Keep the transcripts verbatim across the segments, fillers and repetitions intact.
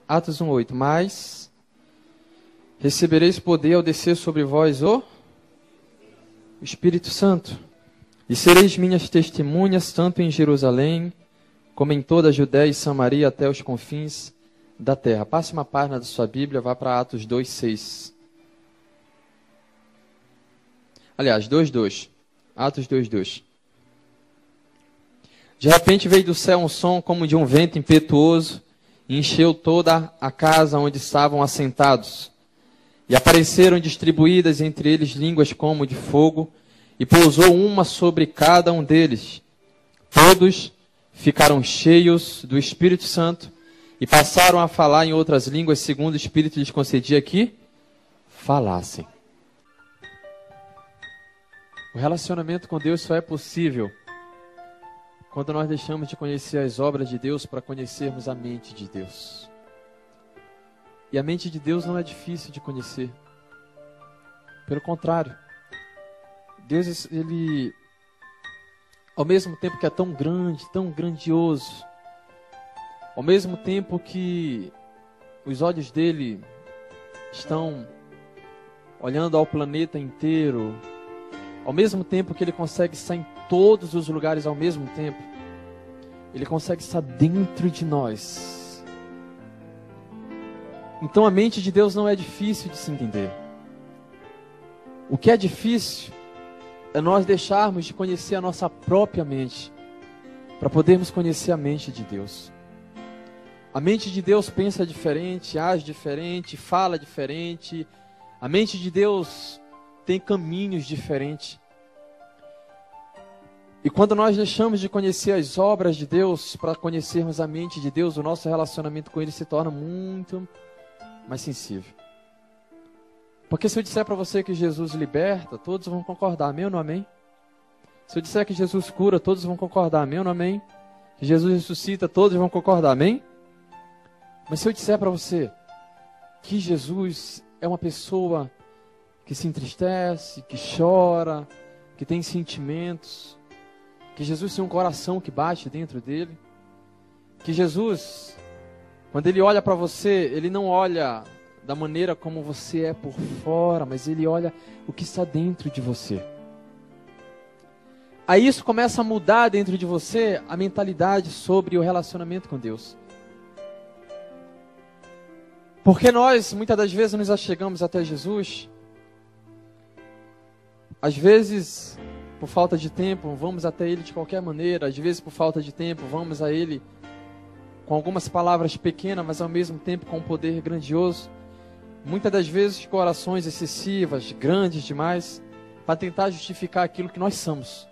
Atos um, oito. Mas recebereis poder ao descer sobre vós o Espírito Santo, e sereis minhas testemunhas, tanto em Jerusalém, como em toda a Judéia e Samaria, até os confins da terra. Passe uma página da sua Bíblia, vá para Atos dois, seis. Aliás, dois, dois. Atos dois, dois. De repente veio do céu um som como de um vento impetuoso, e encheu toda a casa onde estavam assentados. E apareceram distribuídas entre eles línguas como de fogo, e pousou uma sobre cada um deles. Todos ficaram cheios do Espírito Santo e passaram a falar em outras línguas, segundo o Espírito lhes concedia que falassem. O relacionamento com Deus só é possível quando nós deixamos de conhecer as obras de Deus para conhecermos a mente de Deus. E a mente de Deus não é difícil de conhecer. Pelo contrário, Deus, ele, ao mesmo tempo que é tão grande, tão grandioso, ao mesmo tempo que os olhos dele estão olhando ao planeta inteiro, ao mesmo tempo que ele consegue estar em todos os lugares ao mesmo tempo, ele consegue estar dentro de nós. Então a mente de Deus não é difícil de se entender. O que é difícil é nós deixarmos de conhecer a nossa própria mente, para podermos conhecer a mente de Deus. A mente de Deus pensa diferente, age diferente, fala diferente. A mente de Deus tem caminhos diferentes. E quando nós deixamos de conhecer as obras de Deus para conhecermos a mente de Deus, o nosso relacionamento com Ele se torna muito mais sensível. Porque se eu disser para você que Jesus liberta, todos vão concordar, amém ou não amém? Se eu disser que Jesus cura, todos vão concordar, amém ou não amém? Que Jesus ressuscita, todos vão concordar, amém? Mas se eu disser para você que Jesus é uma pessoa que se entristece, que chora, que tem sentimentos, que Jesus tem um coração que bate dentro dele, que Jesus, quando Ele olha para você, Ele não olha da maneira como você é por fora, mas Ele olha o que está dentro de você. Aí isso começa a mudar dentro de você a mentalidade sobre o relacionamento com Deus. Porque nós, muitas das vezes, nos achegamos até Jesus, às vezes, por falta de tempo, vamos até Ele de qualquer maneira, às vezes, por falta de tempo, vamos a Ele com algumas palavras pequenas, mas ao mesmo tempo com um poder grandioso. Muitas das vezes com orações excessivas, grandes demais, para tentar justificar aquilo que nós somos.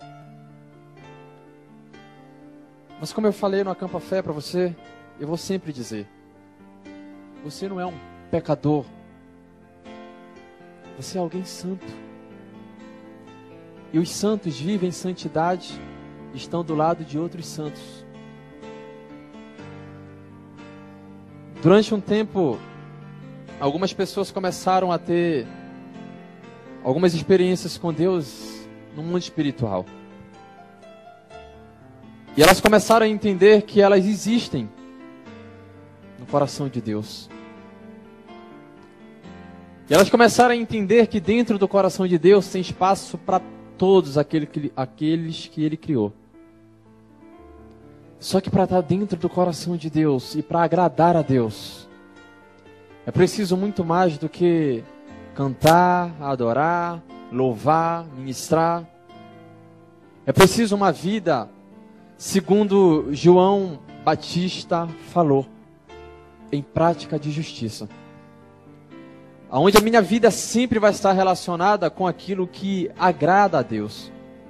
Mas como eu falei no Acampa Fé para você, eu vou sempre dizer, você não é um pecador, você é alguém santo. E os santos vivem em santidade, estão do lado de outros santos. Durante um tempo, algumas pessoas começaram a ter algumas experiências com Deus no mundo espiritual. E elas começaram a entender que elas existem no coração de Deus. E elas começaram a entender que dentro do coração de Deus tem espaço para todos aqueles que, aqueles que Ele criou. Só que para estar dentro do coração de Deus e para agradar a Deus, é preciso muito mais do que cantar, adorar, louvar, ministrar. É preciso uma vida, segundo João Batista falou, em prática de justiça. Onde a minha vida sempre vai estar relacionada com aquilo que agrada a Deus.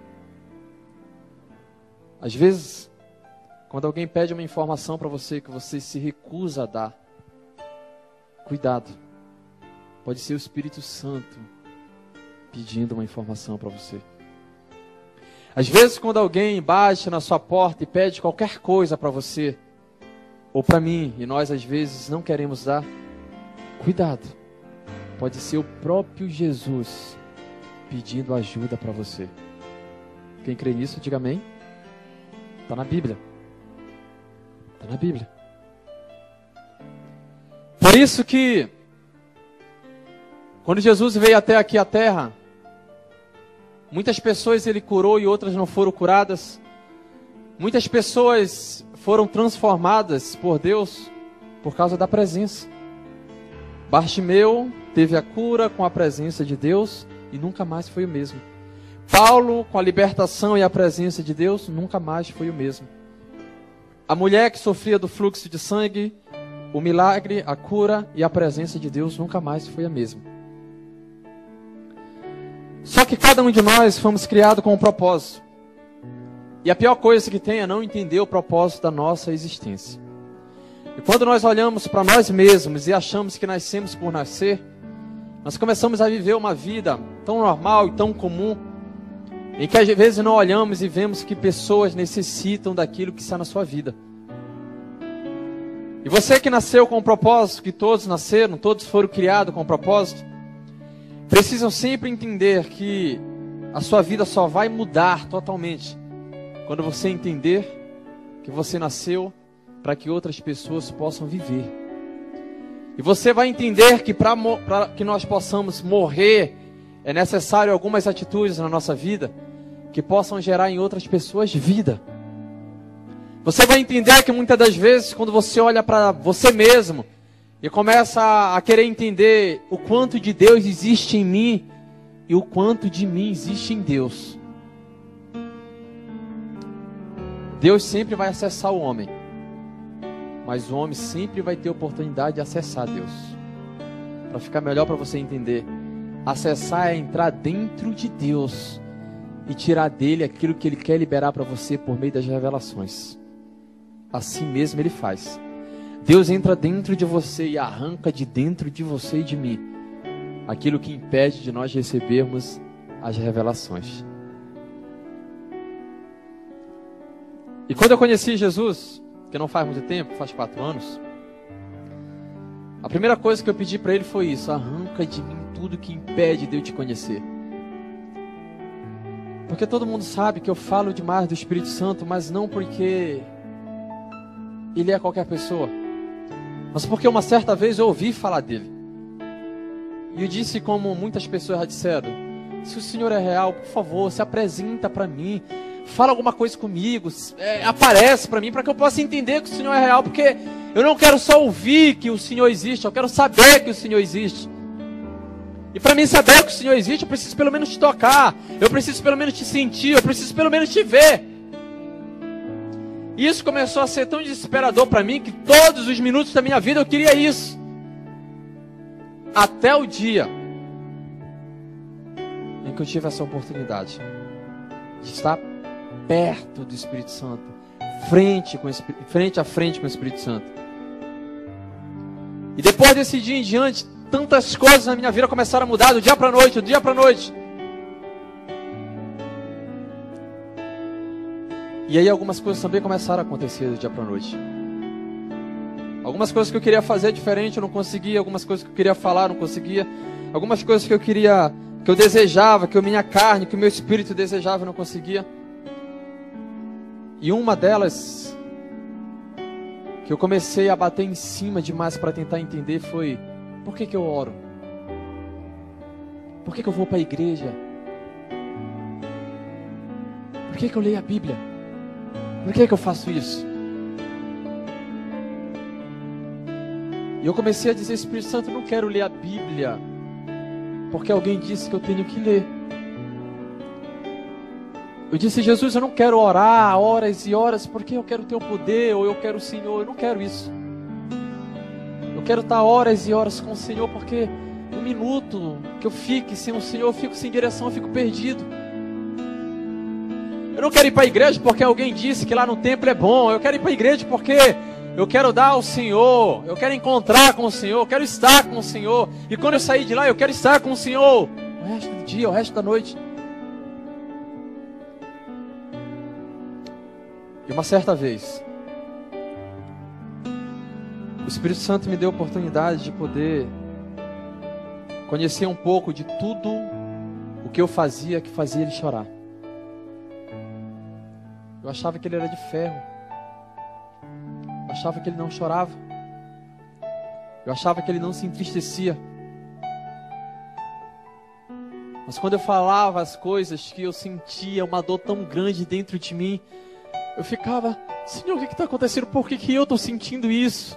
Às vezes, quando alguém pede uma informação para você que você se recusa a dar, cuidado, pode ser o Espírito Santo pedindo uma informação para você. Às vezes, quando alguém bate na sua porta e pede qualquer coisa para você, ou para mim, e nós às vezes não queremos dar, cuidado, pode ser o próprio Jesus pedindo ajuda para você. Quem crê nisso, diga amém. Está na Bíblia. Está na Bíblia. Por isso que, quando Jesus veio até aqui à terra, muitas pessoas ele curou e outras não foram curadas. Muitas pessoas foram transformadas por Deus por causa da presença. Bartimeu teve a cura com a presença de Deus e nunca mais foi o mesmo. Paulo, com a libertação e a presença de Deus, nunca mais foi o mesmo. A mulher que sofria do fluxo de sangue, o milagre, a cura e a presença de Deus nunca mais foi a mesma. Só que cada um de nós fomos criados com um propósito. E a pior coisa que tem é não entender o propósito da nossa existência. E quando nós olhamos para nós mesmos e achamos que nascemos por nascer, nós começamos a viver uma vida tão normal e tão comum, em que às vezes não olhamos e vemos que pessoas necessitam daquilo que está na sua vida. E você que nasceu com um propósito, que todos nasceram, todos foram criados com um propósito, precisam sempre entender que a sua vida só vai mudar totalmente quando você entender que você nasceu para que outras pessoas possam viver. E você vai entender que para que nós possamos morrer, é necessário algumas atitudes na nossa vida que possam gerar em outras pessoas vida. Você vai entender que muitas das vezes, quando você olha para você mesmo e começa a querer entender o quanto de Deus existe em mim e o quanto de mim existe em Deus, Deus sempre vai acessar o homem, mas o homem sempre vai ter oportunidade de acessar Deus. Para ficar melhor para você entender, acessar é entrar dentro de Deus e tirar dele aquilo que Ele quer liberar para você por meio das revelações. Assim mesmo Ele faz. Deus entra dentro de você e arranca de dentro de você e de mim aquilo que impede de nós recebermos as revelações. E quando eu conheci Jesus, que não faz muito tempo, faz quatro anos, a primeira coisa que eu pedi para Ele foi isso: arranca de mim tudo que impede de eu te conhecer. Porque todo mundo sabe que eu falo demais do Espírito Santo, mas não porque Ele é qualquer pessoa, mas porque uma certa vez eu ouvi falar dele. E eu disse, como muitas pessoas já disseram: se o Senhor é real, por favor, se apresenta para mim, fala alguma coisa comigo, é, aparece para mim, para que eu possa entender que o Senhor é real, porque eu não quero só ouvir que o Senhor existe, eu quero saber que o Senhor existe. E para mim saber que o Senhor existe, eu preciso pelo menos te tocar, eu preciso pelo menos te sentir, eu preciso pelo menos te ver. E isso começou a ser tão desesperador para mim, que todos os minutos da minha vida eu queria isso. Até o dia em que eu tive essa oportunidade de estar perto do Espírito Santo, frente, com, frente a frente com o Espírito Santo. E depois desse dia em diante, tantas coisas na minha vida começaram a mudar do dia para a noite, do dia para a noite. E aí algumas coisas também começaram a acontecer do dia para a noite. Algumas coisas que eu queria fazer diferente eu não conseguia, algumas coisas que eu queria falar eu não conseguia, algumas coisas que eu queria, que eu desejava, que a minha carne, que o meu espírito desejava eu não conseguia. E uma delas, que eu comecei a bater em cima demais para tentar entender, foi: por que que eu oro? Por que que eu vou para a igreja? Por que que eu leio a Bíblia? Por que que eu faço isso? E eu comecei a dizer: Espírito Santo, eu não quero ler a Bíblia porque alguém disse que eu tenho que ler. Eu disse: Jesus, eu não quero orar horas e horas porque eu quero ter o poder, ou eu quero o Senhor. Eu não quero isso. Eu quero estar horas e horas com o Senhor, porque um minuto que eu fique sem o Senhor, eu fico sem direção, eu fico perdido. Eu não quero ir para a igreja porque alguém disse que lá no templo é bom. Eu quero ir para a igreja porque eu quero dar ao Senhor, eu quero encontrar com o Senhor, eu quero estar com o Senhor. E quando eu sair de lá, eu quero estar com o Senhor o resto do dia, o resto da noite. E uma certa vez, o Espírito Santo me deu a oportunidade de poder conhecer um pouco de tudo o que eu fazia que fazia ele chorar. Eu achava que ele era de ferro. Eu achava que ele não chorava. Eu achava que ele não se entristecia. Mas quando eu falava as coisas que eu sentia uma dor tão grande dentro de mim, eu ficava, Senhor, o que está acontecendo? Por que, que eu estou sentindo isso?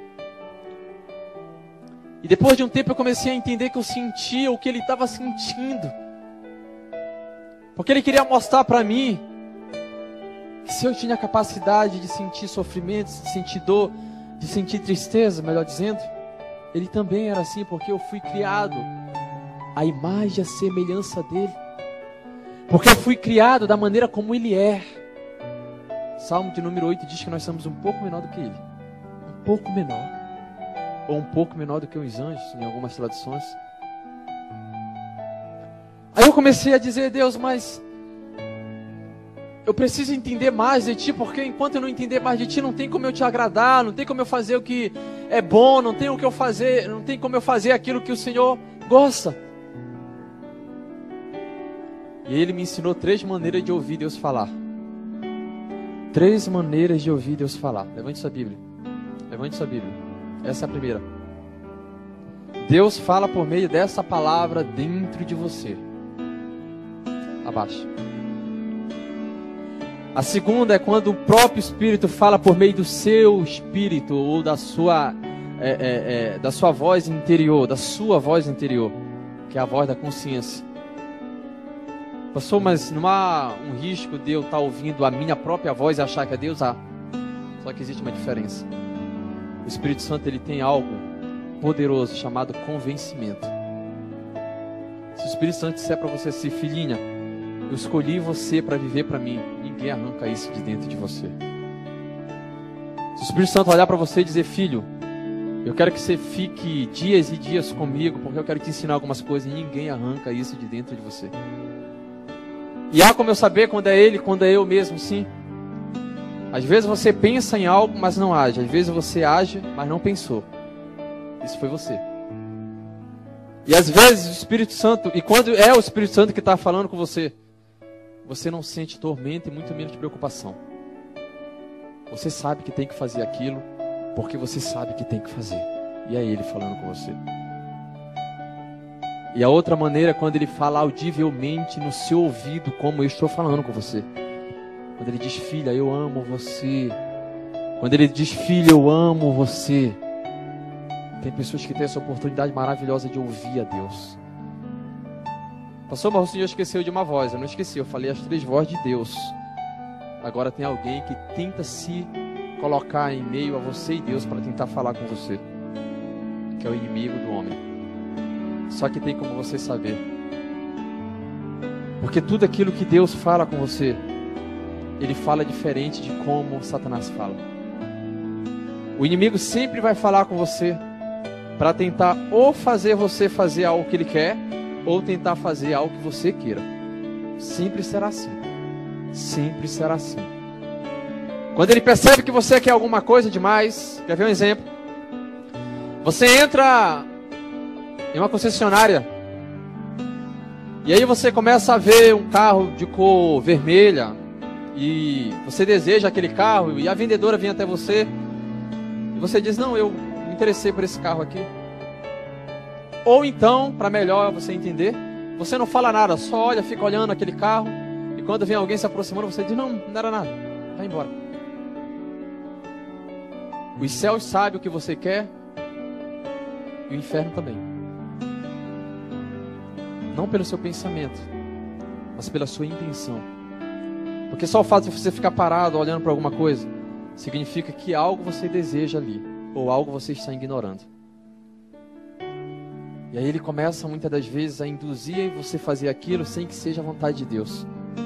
E depois de um tempo eu comecei a entender que eu sentia o que ele estava sentindo. Porque ele queria mostrar para mim que se eu tinha a capacidade de sentir sofrimentos, de sentir dor, de sentir tristeza, melhor dizendo, ele também era assim, porque eu fui criado à imagem e à semelhança dele. Porque eu fui criado da maneira como ele é. Salmo de número oito diz que nós somos um pouco menor do que ele. Um pouco menor. Ou um pouco menor do que os anjos, em algumas traduções. Aí eu comecei a dizer, Deus, mas eu preciso entender mais de Ti, porque enquanto eu não entender mais de Ti, não tem como eu Te agradar, não tem como eu fazer o que é bom, não tem o que eu fazer, não tem como eu fazer aquilo que o Senhor gosta. E Ele me ensinou três maneiras de ouvir Deus falar. Três maneiras de ouvir Deus falar. Levante sua Bíblia. Levante sua Bíblia. Essa é a primeira. Deus fala por meio dessa palavra dentro de você. Abaixo. A segunda é quando o próprio Espírito fala por meio do seu espírito ou da sua, é, é, é, da sua voz interior, da sua voz interior, que é a voz da consciência. Pastor, mas não há um risco de eu estar ouvindo a minha própria voz e achar que é Deus? Há. Só que existe uma diferença. O Espírito Santo, ele tem algo poderoso chamado convencimento. Se o Espírito Santo disser para você assim, filhinha, eu escolhi você para viver para mim, ninguém arranca isso de dentro de você. Se o Espírito Santo olhar para você e dizer, filho, eu quero que você fique dias e dias comigo, porque eu quero te ensinar algumas coisas, e ninguém arranca isso de dentro de você. E há como eu saber quando é ele, quando é eu mesmo, sim. Às vezes você pensa em algo, mas não age. Às vezes você age, mas não pensou. Isso foi você. E às vezes o Espírito Santo, e quando é o Espírito Santo que está falando com você, você não sente tormento e muito menos preocupação. Você sabe que tem que fazer aquilo, porque você sabe que tem que fazer. E é Ele falando com você. E a outra maneira é quando Ele fala audivelmente no seu ouvido, como eu estou falando com você. Quando Ele diz, filha, eu amo você. Quando Ele diz, filha, eu amo você. Tem pessoas que têm essa oportunidade maravilhosa de ouvir a Deus. Pastor, mas o Senhor esqueceu de uma voz. Eu não esqueci, eu falei as três vozes de Deus. Agora tem alguém que tenta se colocar em meio a você e Deus para tentar falar com você, que é o inimigo do homem. Só que tem como você saber. Porque tudo aquilo que Deus fala com você, Ele fala diferente de como Satanás fala. O inimigo sempre vai falar com você para tentar ou fazer você fazer algo que ele quer, ou tentar fazer algo que você queira. Sempre será assim. Sempre será assim. Quando ele percebe que você quer alguma coisa demais, quer ver um exemplo? Você entra em uma concessionária e aí você começa a ver um carro de cor vermelha e você deseja aquele carro e a vendedora vem até você e você diz, não, eu me interessei por esse carro aqui. Ou então, para melhor você entender, você não fala nada, só olha, fica olhando aquele carro e quando vem alguém se aproximando, você diz, não, não era nada, vai embora. Os céus sabem o que você quer e o inferno também. Não pelo seu pensamento, mas pela sua intenção. Porque só o fato de você ficar parado olhando para alguma coisa significa que algo você deseja ali, ou algo você está ignorando. E aí ele começa muitas das vezes a induzir você a fazer aquilo sem que seja a vontade de Deus.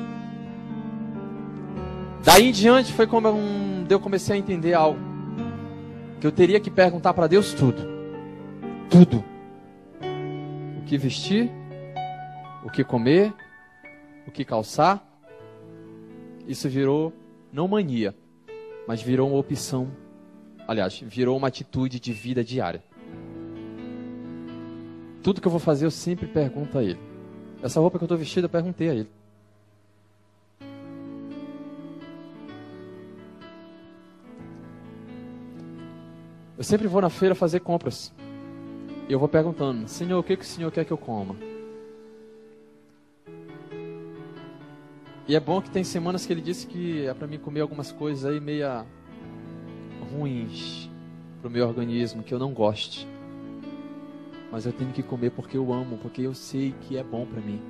Daí em diante foi como eu comecei a entender algo, que eu teria que perguntar para Deus tudo. Tudo. O que vestir, o que comer, o que calçar. Isso virou, não mania, mas virou uma opção. Aliás, virou uma atitude de vida diária. Tudo que eu vou fazer, eu sempre pergunto a Ele. Essa roupa que eu estou vestido, eu perguntei a Ele. Eu sempre vou na feira fazer compras. E eu vou perguntando, Senhor, o que, que o Senhor quer que eu coma? E é bom que tem semanas que ele disse que é para mim comer algumas coisas aí meia ruins para o meu organismo, que eu não goste. Mas eu tenho que comer porque eu amo, porque eu sei que é bom para mim.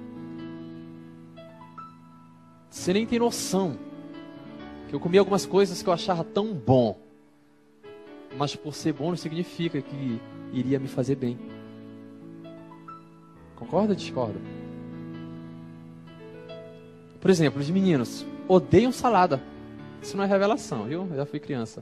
Você nem tem noção que eu comi algumas coisas que eu achava tão bom, mas por ser bom não significa que iria me fazer bem. Concorda ou discorda? Por exemplo, os meninos odeiam salada. Isso não é revelação, viu? Eu já fui criança.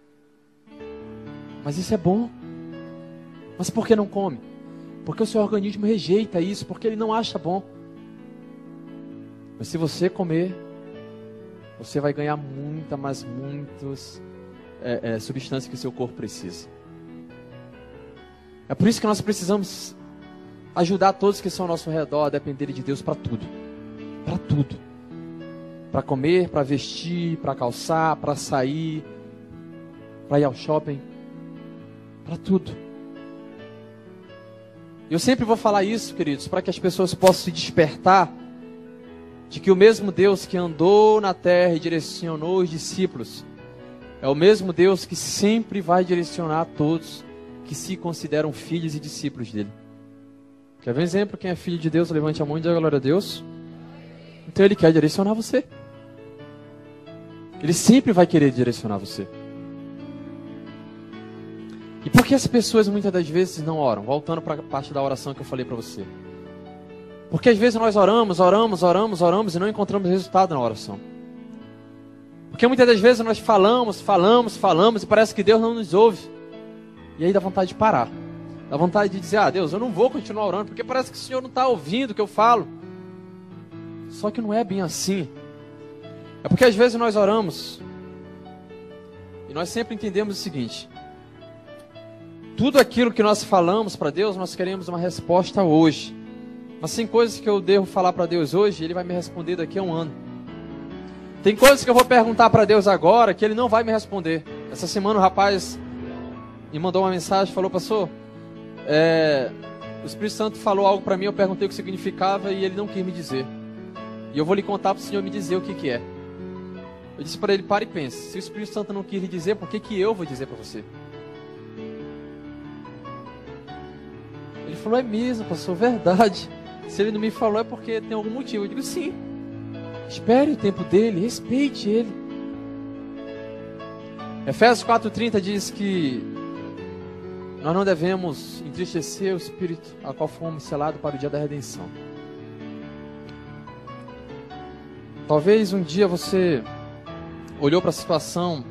Mas isso é bom. Mas por que não come? Porque o seu organismo rejeita isso, porque ele não acha bom. Mas se você comer, você vai ganhar muita, mas muitas é, é, substâncias que o seu corpo precisa. É por isso que nós precisamos ajudar todos que estão ao nosso redor a dependerem de Deus para tudo. Para tudo. Para comer, para vestir, para calçar, para sair, para ir ao shopping. Para tudo. Eu sempre vou falar isso, queridos, para que as pessoas possam se despertar de que o mesmo Deus que andou na terra e direcionou os discípulos é o mesmo Deus que sempre vai direcionar a todos que se consideram filhos e discípulos dele. Quer ver um exemplo? Quem é filho de Deus, levante a mão e diga glória a Deus. Então ele quer direcionar você. Ele sempre vai querer direcionar você. E por que as pessoas muitas das vezes não oram? Voltando para a parte da oração que eu falei para você. Porque às vezes nós oramos, oramos, oramos, oramos e não encontramos resultado na oração. Porque muitas das vezes nós falamos, falamos, falamos e parece que Deus não nos ouve. E aí dá vontade de parar. Dá vontade de dizer, ah Deus, eu não vou continuar orando, porque parece que o Senhor não está ouvindo o que eu falo. Só que não é bem assim. É porque às vezes nós oramos e nós sempre entendemos o seguinte: tudo aquilo que nós falamos para Deus, nós queremos uma resposta hoje. Mas tem coisas que eu devo falar para Deus hoje e Ele vai me responder daqui a um ano. Tem coisas que eu vou perguntar para Deus agora que Ele não vai me responder. Essa semana o rapaz me mandou uma mensagem, falou, pastor, é, o Espírito Santo falou algo para mim, eu perguntei o que significava e Ele não quis me dizer. E eu vou lhe contar para o Senhor me dizer o que, que é. Eu disse para ele, para e pense, se o Espírito Santo não quis lhe dizer, por que, que eu vou dizer para você? Ele falou, é mesmo, pastor, verdade. Se ele não me falou é porque tem algum motivo. Eu digo, sim. Espere o tempo dele, respeite ele. Efésios quatro trinta diz que nós não devemos entristecer o Espírito a qual fomos selados para o dia da redenção. Talvez um dia você olhou para a situação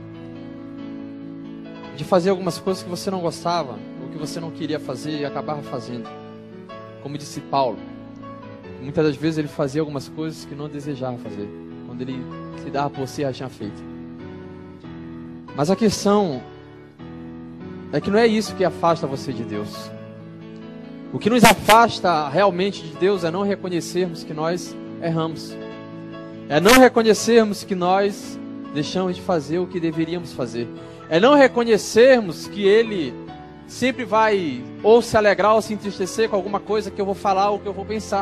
de fazer algumas coisas que você não gostava, ou que você não queria fazer e acabava fazendo. Como disse Paulo, muitas das vezes ele fazia algumas coisas que não desejava fazer, quando ele se dava por si já tinha feito. Mas a questão é que não é isso que afasta você de Deus. O que nos afasta realmente de Deus é não reconhecermos que nós erramos. É não reconhecermos que nós deixamos de fazer o que deveríamos fazer. É não reconhecermos que Ele sempre vai ou se alegrar ou se entristecer com alguma coisa que eu vou falar ou que eu vou pensar.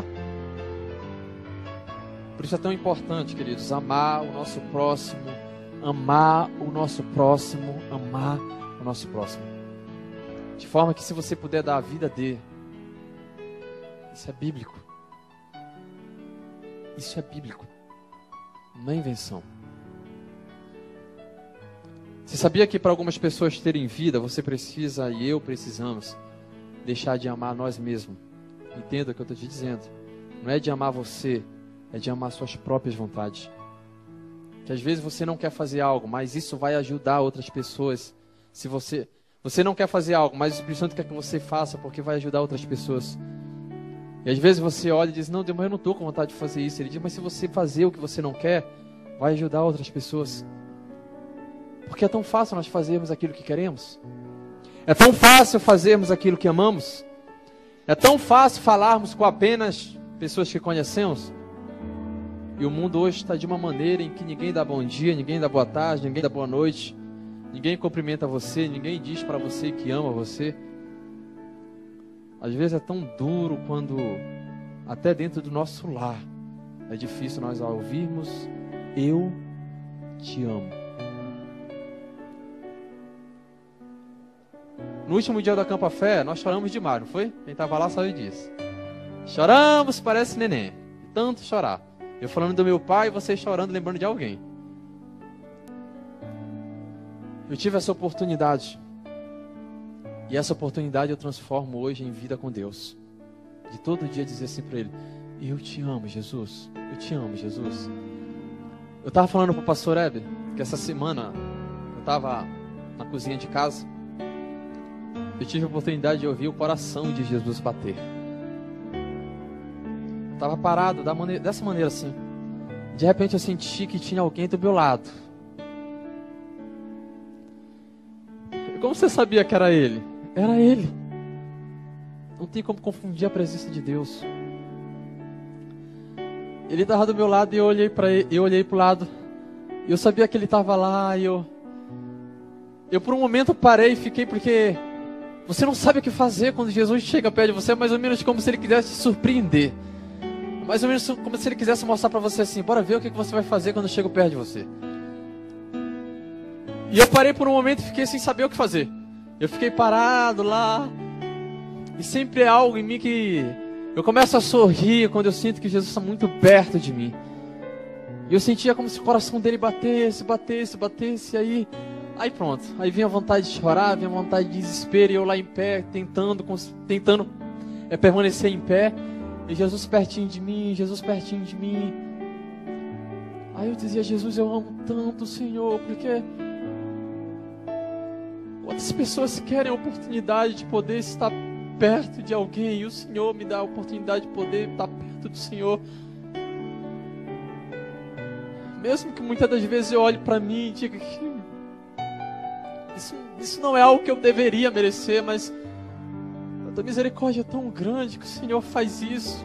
Por isso é tão importante, queridos, amar o nosso próximo, amar o nosso próximo, amar o nosso próximo. De forma que se você puder dar a vida dele, isso é bíblico. Isso é bíblico. Não é invenção. Você sabia que para algumas pessoas terem vida, você precisa, e eu precisamos, deixar de amar nós mesmos? Entenda o que eu estou te dizendo. Não é de amar você, é de amar suas próprias vontades. Que às vezes você não quer fazer algo, mas isso vai ajudar outras pessoas. Se você, você não quer fazer algo, mas o Espírito Santo quer que você faça, porque vai ajudar outras pessoas. E às vezes você olha e diz, não, Deus, mas eu não estou com vontade de fazer isso. Ele diz, mas se você fazer o que você não quer, vai ajudar outras pessoas. Porque é tão fácil nós fazermos aquilo que queremos. É tão fácil fazermos aquilo que amamos. É tão fácil falarmos com apenas pessoas que conhecemos. E o mundo hoje está de uma maneira em que ninguém dá bom dia, ninguém dá boa tarde, ninguém dá boa noite. Ninguém cumprimenta você, ninguém diz para você que ama você. Às vezes é tão duro quando, até dentro do nosso lar, é difícil nós ouvirmos: eu te amo. No último dia da Campa Fé, nós choramos demais, não foi? Quem estava lá sabe disso. Choramos, parece neném. Tanto chorar. Eu falando do meu pai e vocês chorando, lembrando de alguém. Eu tive essa oportunidade. E essa oportunidade eu transformo hoje em vida com Deus. De todo dia dizer assim para Ele: eu te amo, Jesus. Eu te amo, Jesus. Eu estava falando para o pastor Heber que essa semana eu estava na cozinha de casa. Eu tive a oportunidade de ouvir o coração de Jesus bater. Eu estava parado da maneira, dessa maneira assim. De repente eu senti que tinha alguém do meu lado. Como você sabia que era Ele? Era Ele. Não tem como confundir a presença de Deus. Ele estava do meu lado e eu olhei para ele, eu olhei para o lado. E eu sabia que Ele estava lá e eu... Eu por um momento parei e fiquei, porque... Você não sabe o que fazer quando Jesus chega perto de você. É mais ou menos como se Ele quisesse te surpreender. Mais ou menos como se Ele quisesse mostrar para você assim: bora ver o que você vai fazer quando eu chego perto de você. E eu parei por um momento e fiquei sem saber o que fazer. Eu fiquei parado lá. E sempre é algo em mim que... Eu começo a sorrir quando eu sinto que Jesus está muito perto de mim. E eu sentia como se o coração dele batesse, batesse, batesse. E aí... Aí pronto, aí vinha a vontade de chorar, vinha a vontade de desespero, e eu lá em pé, tentando, tentando é, permanecer em pé, e Jesus pertinho de mim, Jesus pertinho de mim. Aí eu dizia: Jesus, eu amo tanto, Senhor, porque quantas pessoas querem a oportunidade de poder estar perto de alguém, e o Senhor me dá a oportunidade de poder estar perto do Senhor. Mesmo que muitas das vezes eu olhe para mim e diga que Isso, isso não é algo que eu deveria merecer, mas a tua misericórdia é tão grande que o Senhor faz isso.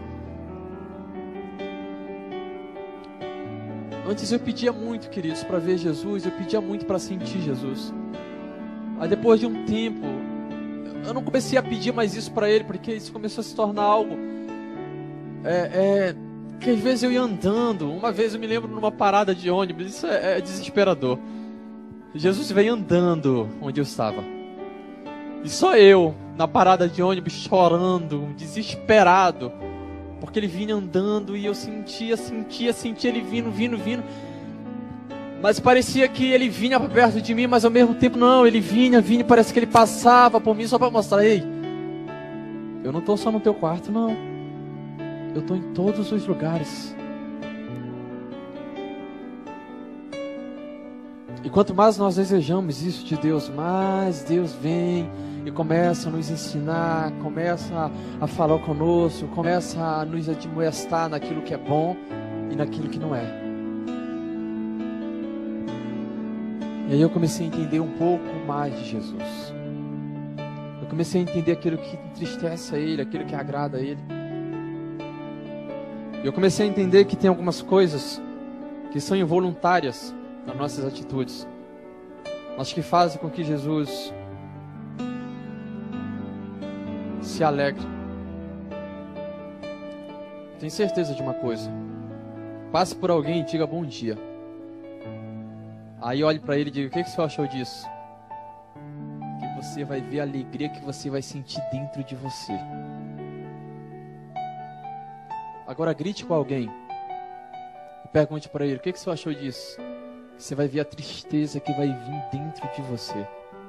Antes eu pedia muito, queridos, para ver Jesus, eu pedia muito para sentir Jesus. Aí depois de um tempo, eu não comecei a pedir mais isso para Ele, porque isso começou a se tornar algo é, é, que às vezes eu ia andando. Uma vez eu me lembro numa parada de ônibus, isso é, é desesperador. Jesus veio andando onde eu estava. E só eu, na parada de ônibus, chorando, desesperado. Porque Ele vinha andando e eu sentia, sentia, sentia Ele vindo, vindo, vindo. Mas parecia que Ele vinha para perto de mim, mas ao mesmo tempo não. Ele vinha, vinha, parece que Ele passava por mim só para mostrar: ei, eu não estou só no teu quarto, não. Eu estou em todos os lugares. E quanto mais nós desejamos isso de Deus, mais Deus vem e começa a nos ensinar, começa a falar conosco, começa a nos admoestar naquilo que é bom e naquilo que não é. E aí eu comecei a entender um pouco mais de Jesus. Eu comecei a entender aquilo que entristece a Ele, aquilo que agrada a Ele. E eu comecei a entender que tem algumas coisas que são involuntárias nas nossas atitudes, mas que fazem com que Jesus se alegre. Tenho certeza de uma coisa: passe por alguém e diga bom dia. Aí olhe para ele e diga: o que, que você achou disso? Que você vai ver a alegria que você vai sentir dentro de você. Agora grite com alguém e pergunte para ele: o que, que você achou disso? Você vai ver a tristeza que vai vir dentro de você.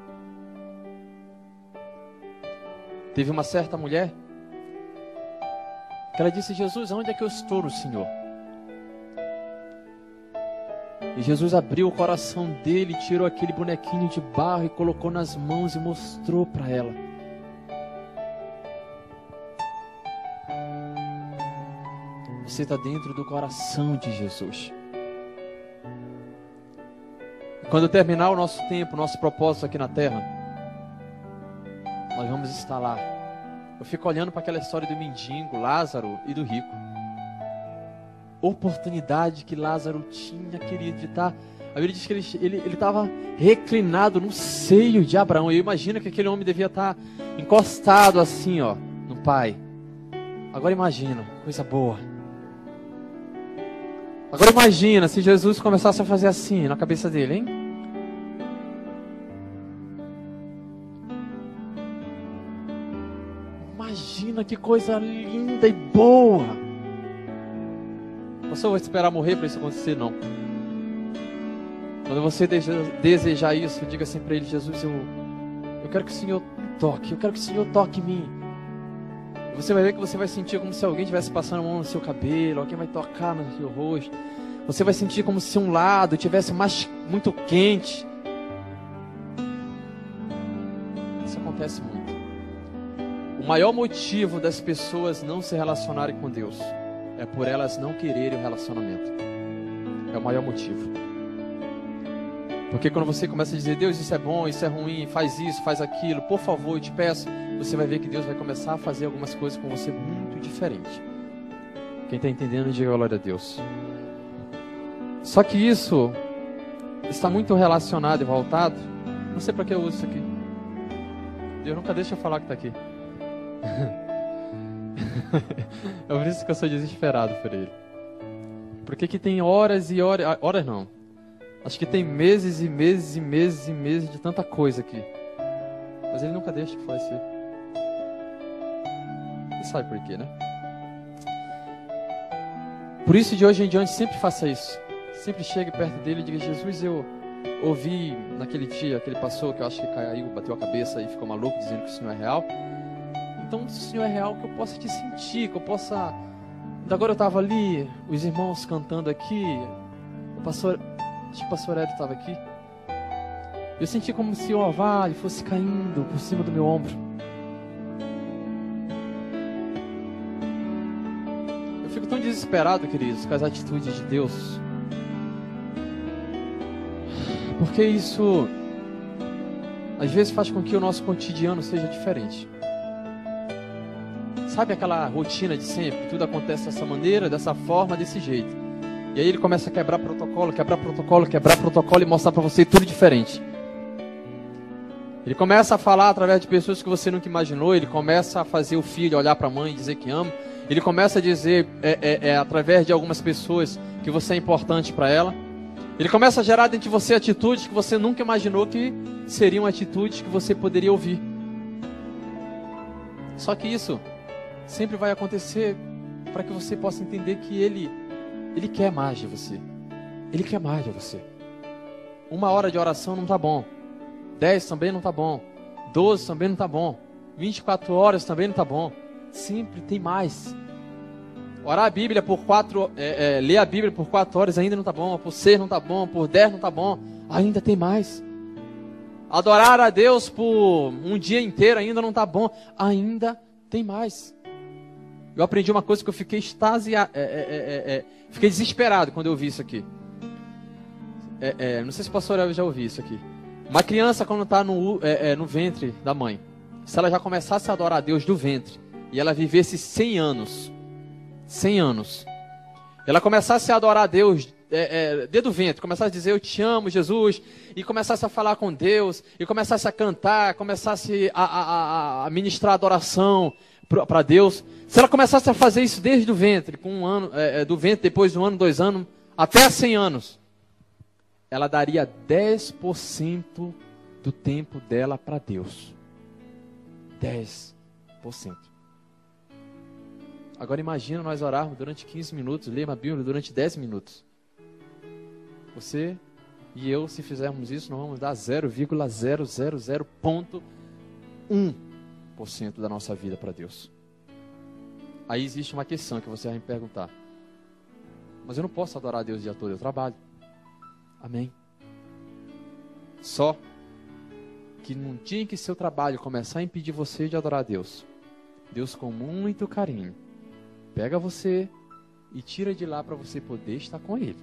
Teve uma certa mulher que ela disse: Jesus, onde é que eu estou no Senhor? E Jesus abriu o coração dele, tirou aquele bonequinho de barro e colocou nas mãos e mostrou para ela. Você está dentro do coração de Jesus. Quando terminar o nosso tempo, o nosso propósito aqui na terra, nós vamos estar lá. Eu fico olhando para aquela história do mendigo, Lázaro e do rico. Oportunidade que Lázaro tinha, querido, de estar A Bíblia diz que ele ele estava reclinado no seio de Abraão. E eu imagino que aquele homem devia estar encostado assim, ó, no pai. Agora imagina, coisa boa. Agora imagina se Jesus começasse a fazer assim na cabeça dele, hein? Imagina que coisa linda e boa. Você vai esperar morrer para isso acontecer? Não. Quando você desejar isso, diga assim para ele: Jesus, eu, eu quero que o Senhor toque, eu quero que o Senhor toque em mim. Você vai ver que você vai sentir como se alguém estivesse passando a mão no seu cabelo, alguém vai tocar no seu rosto. Você vai sentir como se um lado tivesse mais, muito quente. Isso acontece muito. O maior motivo das pessoas não se relacionarem com Deus é por elas não quererem o relacionamento. É o maior motivo. Porque quando você começa a dizer: Deus, isso é bom, isso é ruim, faz isso, faz aquilo, por favor, eu te peço, você vai ver que Deus vai começar a fazer algumas coisas com você muito diferente. Quem está entendendo, diga glória a Deus. Só que isso está muito relacionado e voltado. Não sei para que eu uso isso aqui. Deus nunca deixa eu falar que está aqui. É por isso que eu sou desesperado por ele. Porque que tem horas e horas... Horas não. Acho que tem meses e meses e meses e meses de tanta coisa aqui. Mas ele nunca deixa que faça isso. Você sabe por quê, né? Por isso de hoje em diante sempre faça isso. Sempre chegue perto dele e diga: Jesus, eu ouvi naquele dia que ele passou, que eu acho que caiu, bateu a cabeça e ficou maluco dizendo que o Senhor é real. Então, se o Senhor é real, que eu possa te sentir, que eu possa... Agora eu estava ali, os irmãos cantando aqui, o pastor, acho que o pastor Hélio estava aqui. Eu senti como se o orvalho fosse caindo por cima do meu ombro. Eu fico tão desesperado, queridos, com as atitudes de Deus. Porque isso, às vezes, faz com que o nosso cotidiano seja diferente. Sabe aquela rotina de sempre? Tudo acontece dessa maneira, dessa forma, desse jeito. E aí ele começa a quebrar protocolo, quebrar protocolo, quebrar protocolo e mostrar para você tudo diferente. Ele começa a falar através de pessoas que você nunca imaginou. Ele começa a fazer o filho olhar para a mãe e dizer que ama. Ele começa a dizer é, é, é, através de algumas pessoas que você é importante para ela. Ele começa a gerar dentro de você atitudes que você nunca imaginou que seriam atitudes que você poderia ouvir. Só que isso sempre vai acontecer para que você possa entender que Ele, Ele quer mais de você. Ele quer mais de você. Uma hora de oração não está bom. Dez também não está bom. Doze também não está bom. Vinte e quatro horas também não está bom. Sempre tem mais. Orar a Bíblia por quatro, é, é, ler a Bíblia por quatro horas ainda não está bom. Por seis não está bom. Por dez não está bom. Ainda tem mais. Adorar a Deus por um dia inteiro ainda não está bom. Ainda tem mais. Eu aprendi uma coisa que eu fiquei extasiado, é, é, é, é, fiquei desesperado quando eu ouvi isso aqui. É, é, não sei se o pastor Elvio já ouviu isso aqui. Uma criança, quando está no, é, é, no ventre da mãe, se ela já começasse a adorar a Deus do ventre, e ela vivesse cem anos, cem anos, ela começasse a adorar a Deus é, é, desde o ventre, começasse a dizer: eu te amo, Jesus, e começasse a falar com Deus, e começasse a cantar, começasse a, a, a, a ministrar adoração para Deus. Se ela começasse a fazer isso desde o ventre, com um ano, é, do ventre, depois de um ano, dois anos, até cem anos, ela daria dez por cento do tempo dela para Deus. dez por cento. Agora imagina nós orarmos durante quinze minutos, lermos a Bíblia durante dez minutos. Você e eu, se fizermos isso, nós vamos dar zero vírgula zero zero zero um por cento da nossa vida para Deus. Aí existe uma questão que você vai me perguntar: mas eu não posso adorar a Deus o dia todo, eu trabalho. Amém. Só que num dia em que seu trabalho começar a impedir você de adorar a Deus, Deus com muito carinho pega você e tira de lá para você poder estar com Ele.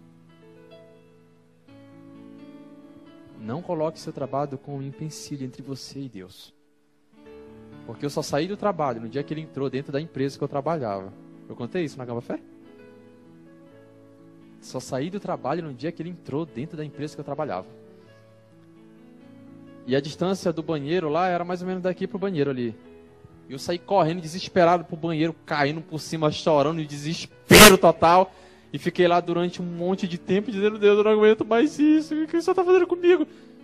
Não coloque seu trabalho como um empecilho entre você e Deus. Porque eu só saí do trabalho no dia que ele entrou dentro da empresa que eu trabalhava. Eu contei isso na Gama Fé? Só saí do trabalho no dia que ele entrou dentro da empresa que eu trabalhava. E a distância do banheiro lá era mais ou menos daqui pro banheiro ali. E eu saí correndo, desesperado pro banheiro, caindo por cima, chorando, em desespero total. E fiquei lá durante um monte de tempo, dizendo, Deus, eu não aguento mais isso. O que o Senhor está fazendo comigo?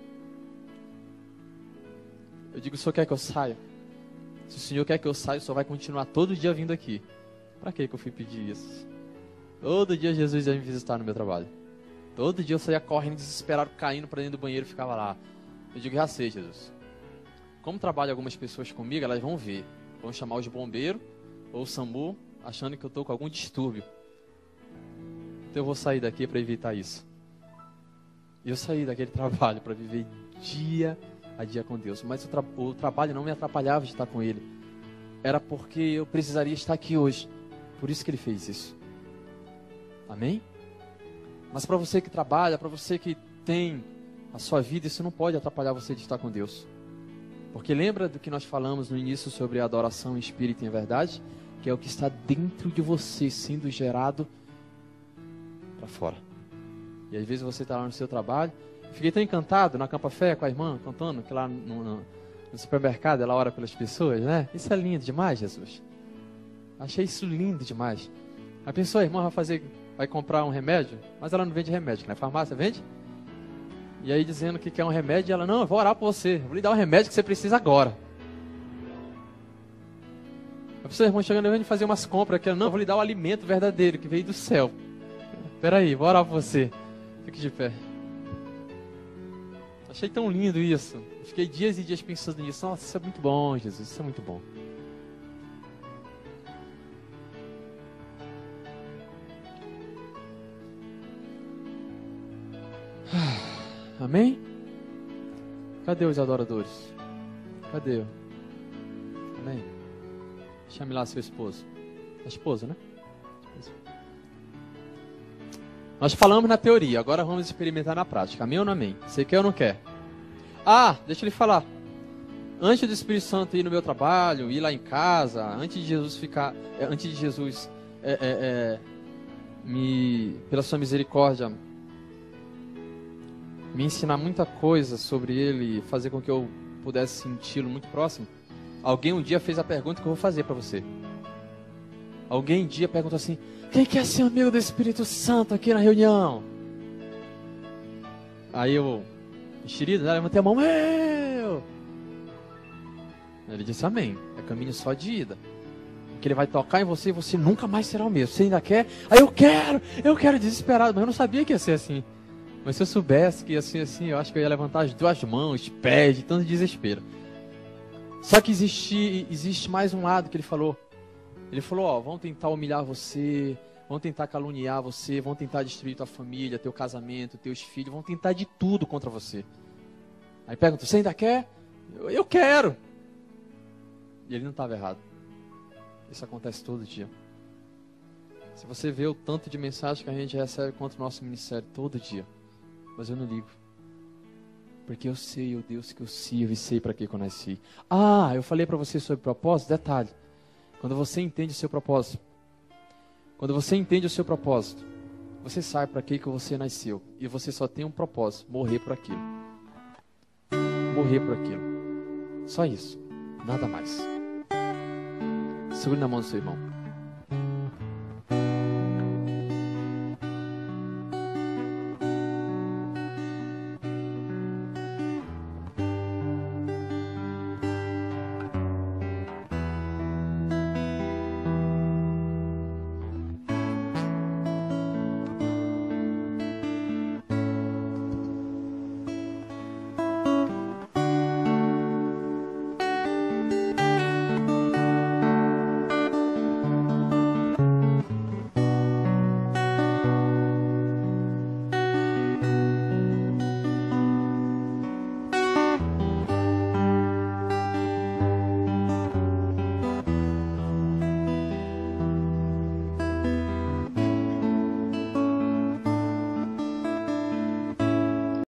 Eu digo, o Senhor quer que eu saia? Se o Senhor quer que eu saia, o Senhor vai continuar todo dia vindo aqui. Para que eu fui pedir isso? Todo dia Jesus ia me visitar no meu trabalho. Todo dia eu saía correndo, desesperado, caindo para dentro do banheiro e ficava lá. Eu digo, já sei, Jesus. Como trabalham algumas pessoas comigo, elas vão ver. Vão chamar os bombeiros ou o SAMU, achando que eu estou com algum distúrbio. Então eu vou sair daqui para evitar isso. E eu saí daquele trabalho para viver dia a dia com Deus. Mas o, tra o trabalho não me atrapalhava de estar com Ele. Era porque eu precisaria estar aqui hoje. Por isso que Ele fez isso. Amém? Mas para você que trabalha, para você que tem a sua vida, isso não pode atrapalhar você de estar com Deus. Porque lembra do que nós falamos no início sobre a adoração em espírito e em verdade? Que é o que está dentro de você sendo gerado para fora. E às vezes você está lá no seu trabalho. Fiquei tão encantado na Campa Fé com a irmã, contando que lá no, no, no supermercado ela ora pelas pessoas, né? Isso é lindo demais, Jesus. Achei isso lindo demais. A pessoa, a irmã vai fazer, vai comprar um remédio, mas ela não vende remédio, né? Farmácia vende? E aí dizendo que quer um remédio, e ela, não, eu vou orar por você, vou lhe dar um remédio que você precisa agora. A pessoa, irmão, chegando, eu vou fazer umas compras aqui, não, eu vou lhe dar o alimento verdadeiro que veio do céu. Peraí, vou orar por você. Fique de pé. Achei tão lindo isso. Fiquei dias e dias pensando nisso. Nossa, isso é muito bom, Jesus, isso é muito bom. Amém? Cadê os adoradores? Cadê? Amém? Chame lá seu esposo. A esposa, né? Nós falamos na teoria, agora vamos experimentar na prática. Amém ou não amém? Você quer ou não quer? Ah, deixa eu lhe falar. Antes do Espírito Santo ir no meu trabalho, ir lá em casa, antes de Jesus ficar, antes de Jesus, é, é, é, me, pela sua misericórdia, me ensinar muita coisa sobre Ele, fazer com que eu pudesse senti-lo muito próximo. Alguém um dia fez a pergunta que eu vou fazer para você. Alguém um dia perguntou assim: quem quer ser amigo do Espírito Santo aqui na reunião? Aí eu, enxerido, né, levantei a mão. Eu! Ele disse amém. É caminho só de ida. Porque Ele vai tocar em você e você nunca mais será o mesmo. Você ainda quer? Aí eu quero, eu quero, desesperado. Mas eu não sabia que ia ser assim. Mas se eu soubesse que ia ser assim, eu acho que eu ia levantar as duas mãos, os pés, de tanto desespero. Só que existe, existe mais um lado que Ele falou. Ele falou, ó, vão tentar humilhar você, vão tentar caluniar você, vão tentar destruir tua família, teu casamento, teus filhos, vão tentar de tudo contra você. Aí pergunta, você ainda quer? Eu, eu quero. E ele não estava errado. Isso acontece todo dia. Se você vê o tanto de mensagem que a gente recebe contra o nosso ministério todo dia, mas eu não ligo. Porque eu sei o Deus que eu sirvo e sei para que eu nasci. Ah, eu falei para você sobre propósito, detalhe. Quando você entende o seu propósito, quando você entende o seu propósito, você sabe para que que você nasceu. E você só tem um propósito, morrer por aquilo. Morrer por aquilo. Só isso, nada mais. Segure na mão do seu irmão.